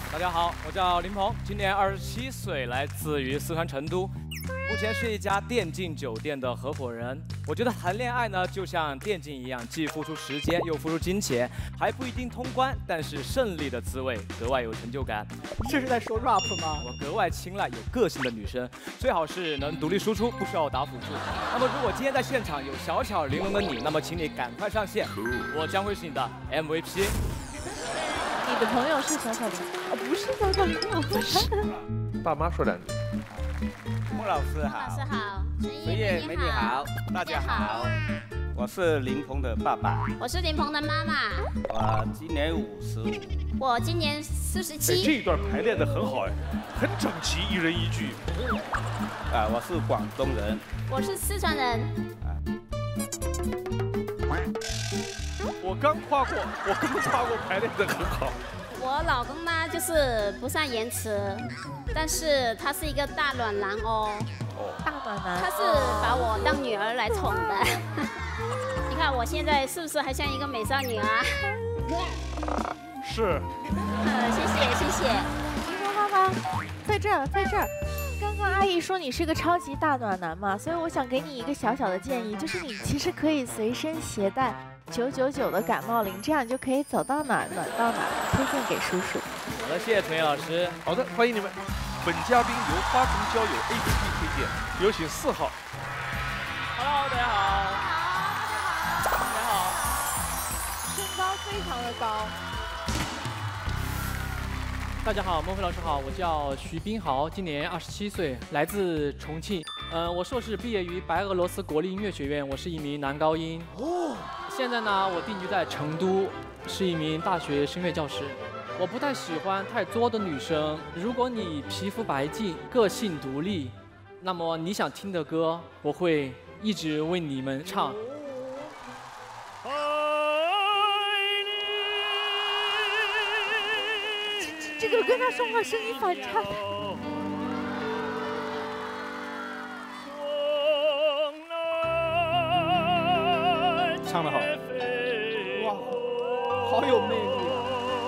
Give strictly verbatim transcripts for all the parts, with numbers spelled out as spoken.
大家好，我叫林鹏，今年二十七岁，来自于四川成都，目前是一家电竞酒店的合伙人。我觉得谈恋爱呢，就像电竞一样，既付出时间，又付出金钱，还不一定通关，但是胜利的滋味格外有成就感。 这是在说 rap 吗？ 我格外青睐有个性的女生，最好是能独立输出，不需要我打辅助。那么如果今天在现场有小巧玲珑的你，那么请你赶快上线，我将会是你的 M V P。 你的朋友是小巧玲珑？哦，不是小巧玲珑。 爸妈说两句。 穆老师好， 老师好， 陈烨美女好，大家好，我是林鹏的爸爸， 我是林鹏的妈妈， 我今年五十五， 我今年四十哎， 七。 这一段排练的很好哎，很整齐，一人一句。 啊，我是广东人， 我是四川人。 我刚夸过，我刚夸过排练的很好。 我老公呢，就是不善言辞，但是他是一个大暖男哦。 哦， 大暖男。 他是把我当女儿来宠的。你看我现在是不是还像一个美少女啊？ 是。 呃，谢谢谢谢。 林鹏爸爸，在这儿，在这儿。刚刚阿姨说你是个超级大暖男嘛，所以我想给你一个小小的建议，就是你其实可以随身携带九九九的感冒灵，这样你就可以走到哪儿暖到哪儿。推荐给叔叔。 好的，谢谢陈烨老师。 好的，欢迎你们。本嘉宾由花城交友 A P P 推荐，有请四号。 Hello， 大家好。大家好。 身高非常的高。 大家好，孟非老师好，我叫徐冰豪，今年二十七岁，来自重庆。呃，我硕士毕业于白俄罗斯国立音乐学院，我是一名男高音。哦。现在呢，我定居在成都，是一名大学声乐教师。我不太喜欢太作的女生。如果你皮肤白净，个性独立，那么你想听的歌，我会一直为你们唱。 这个跟他说话声音反差的。 唱得好，哇，好有魅力啊！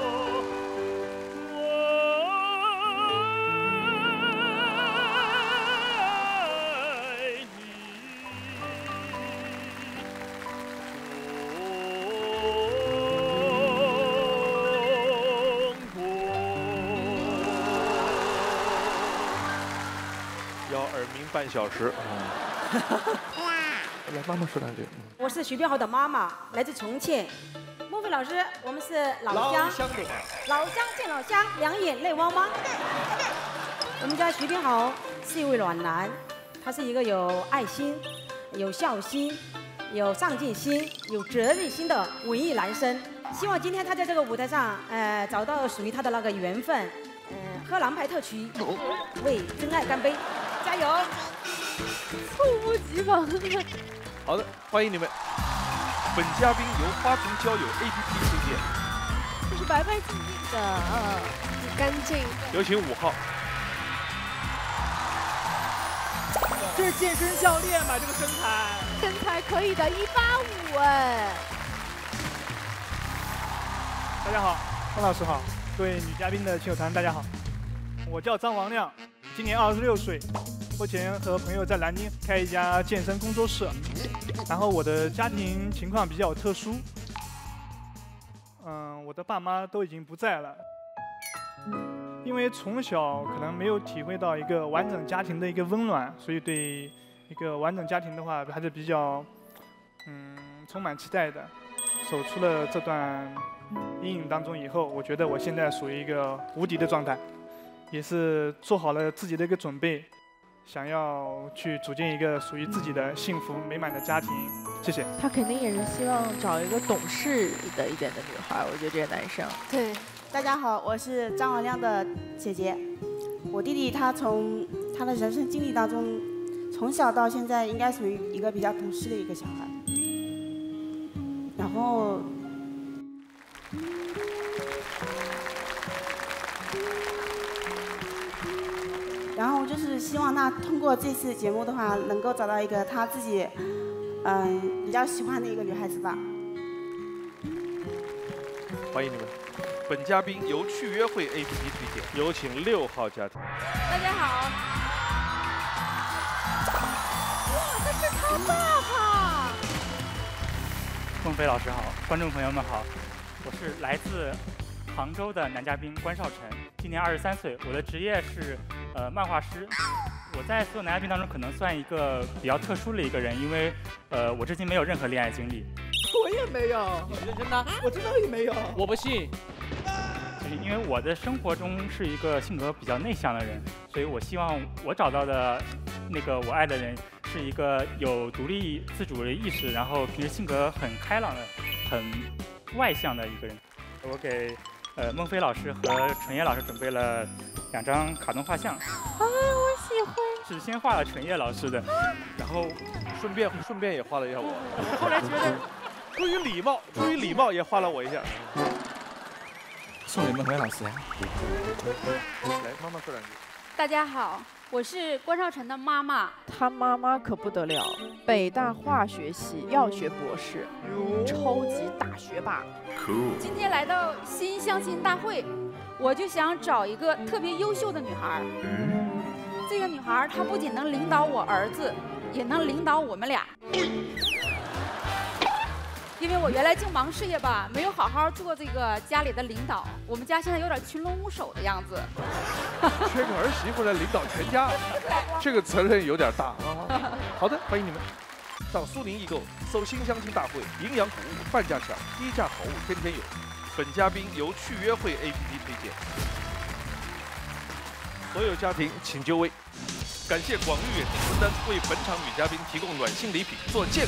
要耳鸣半小时啊！来，妈妈说两句。 我是徐冰豪的妈妈，来自重庆。孟非老师，我们是老乡， 老乡的嘛， 老乡见老乡，两眼泪汪汪。我们家徐冰豪是一位暖男，他是一个有爱心、有孝心、有上进心、有责任心的文艺男生。希望今天他在这个舞台上，呃，找到属于他的那个缘分。嗯、呃，喝蓝牌特曲，为真爱干杯，加油！ 猝不及防。 好的，欢迎你们。本嘉宾由花城交友 A P P 推荐， 就是白白净净的，嗯，很干净。 有请五号。 这是健身教练吧？这个身材， 身材可以的，一八五哎。 大家好，方老师好，各位女嘉宾的亲友团大家好，我叫张王亮，今年二十六岁。目前和朋友在南京开一家健身工作室，然后我的家庭情况比较特殊，嗯，我的爸妈都已经不在了，因为从小可能没有体会到一个完整家庭的一个温暖，所以对一个完整家庭的话还是比较，嗯，充满期待的。走出了这段阴影当中以后，我觉得我现在属于一个无敌的状态，也是做好了自己的一个准备。想要去组建一个属于自己的幸福美满的家庭，谢谢。 他肯定也是希望找一个懂事的一点的女孩，我觉得这个男生。 对，大家好，我是张王亮的姐姐。我弟弟他从他的人生经历当中，从小到现在应该属于一个比较懂事的一个小孩。然后。然后就是希望他通过这次节目的话，能够找到一个他自己，嗯，比较喜欢的一个女孩子吧。 欢迎你们。 本嘉宾由趣约会 A P P 推荐，有请六号家庭。 大家好。 哇，这是他爸爸。 孟非老师好，观众朋友们好，我是来自杭州的男嘉宾关少成，今年二十三岁，我的职业是呃漫画师。我在所有男嘉宾当中可能算一个比较特殊的一个人，因为呃我至今没有任何恋爱经历。 我也没有， 你是认真的？ 我知道你没有， 我不信。 因为我的生活中是一个性格比较内向的人，所以我希望我找到的那个我爱的人是一个有独立自主的意识，然后平时性格很开朗的、很外向的一个人。我给呃孟非老师和纯叶老师准备了两张卡通画像。啊， 我喜欢。 是先画了纯叶老师的，然后顺便顺便也画了一下我。 后来觉得出于礼貌，出于礼貌也画了我一下。 送给孟非老师。 来，妈妈说两句。 大家好，我是关少成的妈妈。 他妈妈可不得了，北大化学系药学博士，超级大学霸。 今天来到新相亲大会，我就想找一个特别优秀的女孩。这个女孩她不仅能领导我儿子，也能领导我们俩。因为我原来净忙事业吧，没有好好做这个家里的领导，我们家现在有点群龙无首的样子。 缺个儿媳妇来领导全家，这个责任有点大啊。好的，欢迎你们上苏宁易购搜新相亲大会，营养谷物半价抢，低价好物天天有。本嘉宾由趣约会 A P P 推荐，所有家庭请就位。感谢广誉远近婚单为本场女嘉宾提供暖心礼品，做健